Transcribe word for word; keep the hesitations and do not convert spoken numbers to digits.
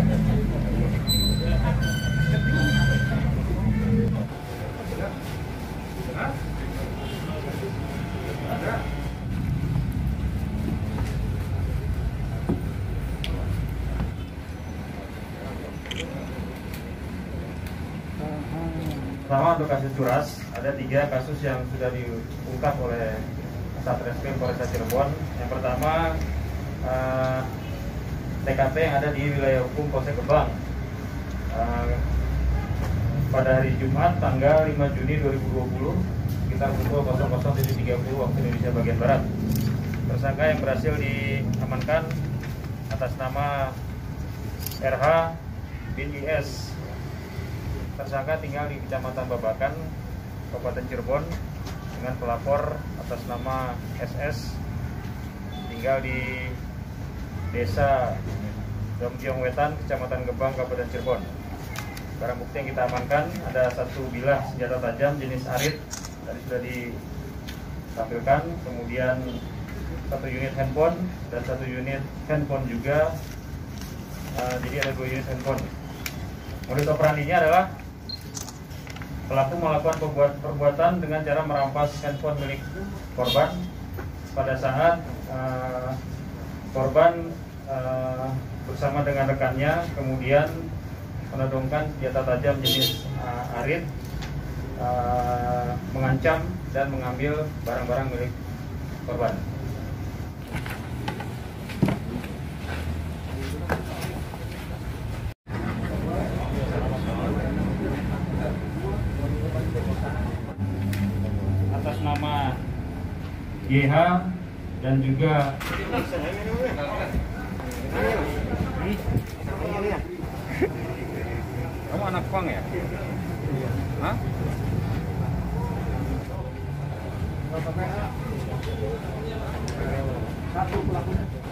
Pertama, untuk kasus curas, ada tiga kasus yang sudah diungkap oleh Satreskrim Polresta Cirebon. Yang pertama, eh, T K P yang ada di wilayah hukum Polsek Gebang. Eh, pada hari Jumat, tanggal lima Juni dua ribu dua puluh, sekitar pukul nol nol tiga puluh waktu Indonesia bagian Barat. Tersangka yang berhasil diamankan atas nama R H bin I S. Tersangka tinggal di Kecamatan Babakan, Kabupaten Cirebon, dengan pelapor atas nama S S, tinggal di Desa Domjiong Wetan, Kecamatan Gebang, Kabupaten Cirebon. Barang bukti yang kita amankan ada satu bilah senjata tajam jenis arit, tadi sudah ditampilkan, kemudian satu unit handphone dan satu unit handphone juga. Uh, jadi ada dua unit handphone. Modus operandinya adalah pelaku melakukan perbuatan dengan cara merampas handphone milik korban pada saat uh, korban uh, bersama dengan rekannya kemudian menodongkan senjata tajam jenis uh, arit, uh, mengancam dan mengambil barang-barang milik korban. Atas nama G H dan juga kamu anak pang ya? Hah? Satu pelakunya.